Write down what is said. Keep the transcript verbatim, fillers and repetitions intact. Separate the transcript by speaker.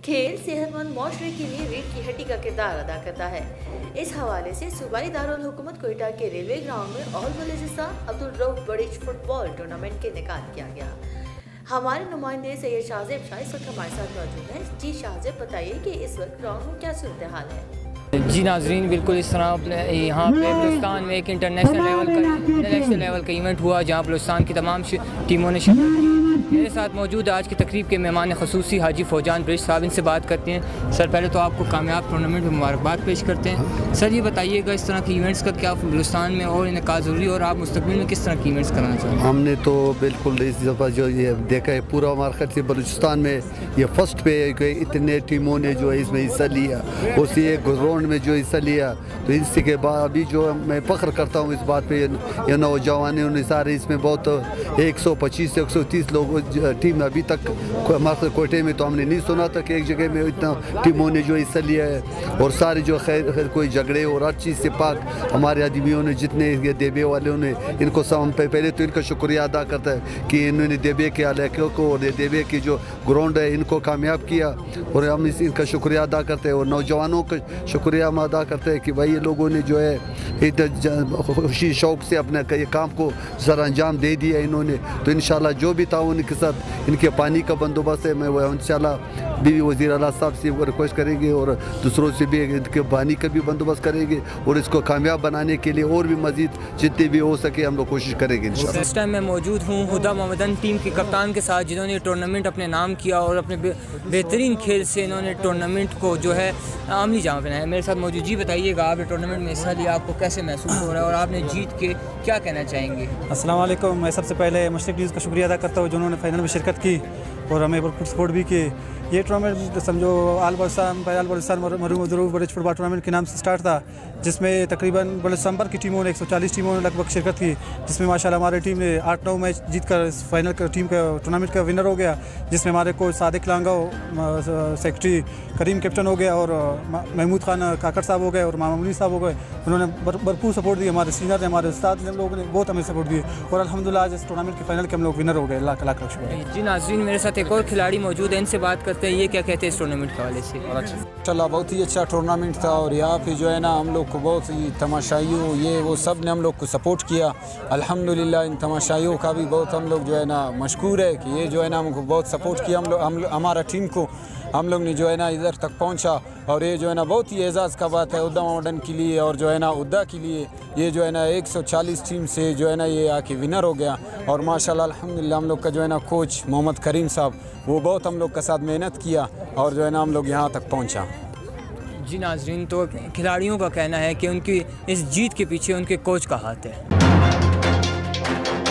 Speaker 1: खेल सेहतमंद माशरे के लिए रीढ़ की हड्डी का किरदार अदा करता है। इस हवाले से सूबाई दारुल हुकूमत कोयटा के रेलवे ग्राउंड में ऑल बलूचिस्तान अब्दुल रऊफ बड़ीच फुटबॉल टूर्नामेंट का इनेकाद किया गया। हमारे नुमाइंदे सैयद शाहजेब शाह इस वक्त हमारे साथ मौजूद हैं। जी शाहजेब, बताइए कि इस वक्त ग्राउंड में क्या सूरत हाल है।
Speaker 2: जी नाजरीन, बिल्कुल इस तरह यहाँ पे बलूचिस्तान में एक इंटरनेशनल लेवल का इंटरनेशनल लेवल का इवेंट हुआ जहाँ बलूचिस्तान की तमाम टीमों ने शिरकत की। मेरे साथ मौजूद आज की तकरीब के मेहमान खसूसी हाजी फौजान बड़ीच साहब, इनसे बात करते हैं। सर, पहले तो आपको कामयाब टूर्नामेंट में मुबारकबाद पेश करते हैं। सर, ये बताइएगा इस तरह के इवेंट्स का क्या बलूचिस्तान में और इनका ज़रूरी है और आप मुस्तकबिल में किस तरह के इवेंट्स कराना चाहते हैं?
Speaker 3: हमने तो बिल्कुल इस दफ़ा जो ये देखा है पूरा मार्केट से बलूचिस्तान में ये फर्स्ट पे है, इतने टीमों ने जो है इसमें हिस्सा लिया, उसी एक ग्राउंड में जो हिस्सा लिया। तो इसके के बाद अभी जो मैं फ़ख्र करता हूँ इस बात पे, ये नौजवानों ने सारे इसमें बहुत एक सौ पच्चीस से एक सौ तीस लोग टीम अभी तक हमारे कोयटे में तो हमने नहीं सुना था कि एक जगह में इतना टीमों ने जो हिस्सा लिया है। और सारे जो खैर खैर कोई झगड़े और हर चीज़ से पाक हमारे आदमियों ने, जितने ये देबे वालों ने, इनको सब पहले तो इनका शुक्रिया अदा करता है कि इन्होंने देबे के इलाकों को और देबे की जो ग्राउंड है इनको कामयाब किया, और हम इस इनका शुक्रिया अदा करते हैं। और नौजवानों का शुक्रिया हम अदा करते हैं कि भाई ये लोगों ने जो है इधर खुशी शौक़ से अपने काम को सर अंजाम दे दिया इन्होंने। तो इंशाल्लाह जो भी था उनके साथ इनके पानी का बंदोबस्त है, मैं वो इंशाल्लाह बीवी वज़ीर आला साहब से रिक्वेस्ट करेंगे और दूसरों से भी इनके पानी का भी बंदोबस्त करेंगे, और इसको कामयाब बनाने के लिए और भी मज़ीद जितने भी हो सके हम लोग कोशिश करेंगे इंशाल्लाह।
Speaker 2: इस टाइम मैं मौजूद हूँ हुदा मोहम्मदन टीम के कप्तान के साथ, जिन्होंने टूर्नामेंट अपने नाम किया और अपने बेहतरीन खेल से इन्होंने टूर्नामेंट को जो है आमली जामा पहनाया। मेरे साथ मौजूद, जी बताइएगा, आपने टूर्नामेंट में हिस्सा लिया, आपको कैसे महसूस हो रहा है और आपने जीत के क्या कहना चाहेंगे?
Speaker 4: अस्सलाम वालेकुम। मैं सबसे पहले मशरिक न्यूज़ का शुक्रिया अदा करता हूँ जिन्होंने फाइनल में शिरकत की और हमें भरपूर सपोर्ट भी की। ये टूर्नामेंट समझो आल बलूचिस्तान आल बलूचिस्तान मरहूम ज़रूर बड़ीच फुटबॉल टूर्नामेंट के नाम से स्टार्ट था, जिसमें तकरीबन बलूचिस्तान भर की टीमों ने एक सौ चालीस टीमों ने लगभग शिरकत की, जिसमें माशाल्लाह हमारी टीम ने आठ नौ मैच जीत कर फाइनल का टीम का टूर्नामेंट का विनर हो गया, जिसमें हमारे coach Sadiq Langao, secretary Karim captain हो गया, और महमूद खान काकड़ साहब हो गए और मामूनी साहब हो गए। उन्होंने भरपूर सपोर्ट दी, हमारे सीनियर ने, हमारे उस्ताद ने, लोगों ने बहुत हमें सपोर्ट दिए, और अल्हम्दुलिल्लाह आज इस टूर्नामेंट के फाइनल के हम लोग विनर हो गए। लाख लाख शुक्रिया।
Speaker 2: जी नाज़रीन, मेरे साथ एक और खिलाड़ी मौजूद है, इनसे बात करते हैं, ये क्या कहते हैं इस टूर्नामेंट के हवाले से?
Speaker 5: माशाल्लाह बहुत ही अच्छा टूर्नामेंट था, और यहाँ पे जो है ना हम लोग को बहुत ही तमाशाइयों ये वो सब ने हम लोग को सपोर्ट किया। अल्हम्दुलिल्लाह इन तमाशाइयों का भी बहुत हम लोग जो है ना मशकूर है कि ये जो है ना हमको बहुत सपोर्ट किया, हम लोग हम हमारा टीम को हम लोग ने जो है ना इधर तक पहुंचा, और ये जो है ना बहुत ही एजाज़ का बात है उद्दा मॉडर्न के लिए, और जो है ना उद्दा के लिए ये जो है ना एक सौ चालीस टीम से जो है ना ये आके विनर हो गया। और माशाल्लाह अल्हम्दुलिल्लाह हम लोग का जो है ना कोच मोहम्मद करीम साहब वो बहुत हम लोग के साथ मेहनत किया, और जो है ना हम लोग यहाँ तक पहुँचा।
Speaker 2: जी नाज़रीन, तो खिलाड़ियों का कहना है कि उनकी इस जीत के पीछे उनके कोच का हाथ है।